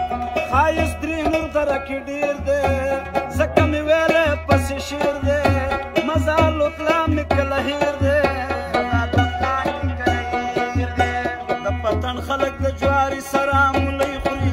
خایس درې نور دره کې ډېر دی ځکه مې ویلی پسې شعر دی مزال وکړه مې کله هېر دی د پتن خلک د جواري سره مولۍ خوري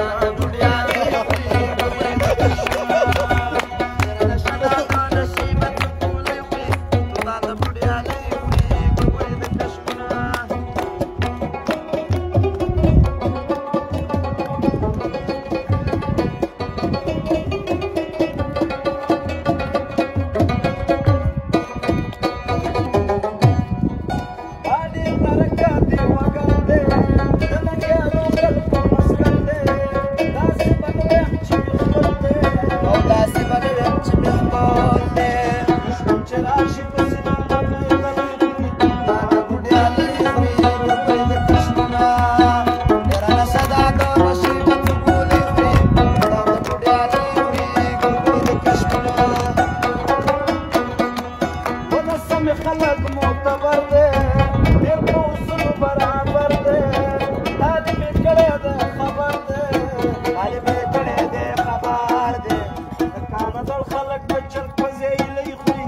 خلق معتبر دی ډېر په اصولو برابر دی تعلیم یې کړی دی خبر دی تعلیم یې کړی دی خبر دی د کاناډل خلک د چرګ په ځای ایلۍ خوري